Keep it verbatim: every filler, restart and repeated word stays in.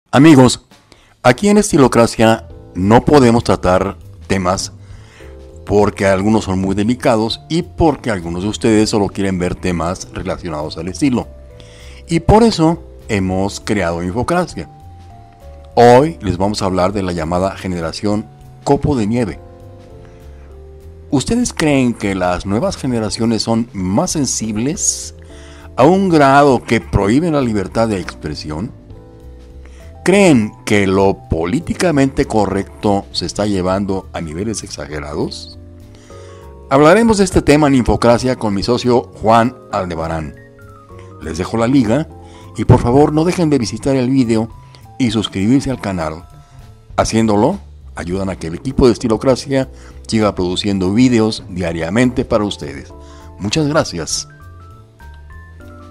Amigos, aquí en Estilocracia no podemos tratar temas porque algunos son muy delicados y porque algunos de ustedes solo quieren ver temas relacionados al estilo. Y por eso hemos creado Infocracia. Hoy les vamos a hablar de la llamada generación copo de nieve. ¿Ustedes creen que las nuevas generaciones son más sensibles a un grado que prohíben la libertad de expresión? ¿Creen que lo políticamente correcto se está llevando a niveles exagerados? Hablaremos de este tema en Infocracia con mi socio Juan Aldebarán. Les dejo la liga y por favor no dejen de visitar el video y suscribirse al canal. Haciéndolo, ayudan a que el equipo de Estilocracia siga produciendo videos diariamente para ustedes. Muchas gracias.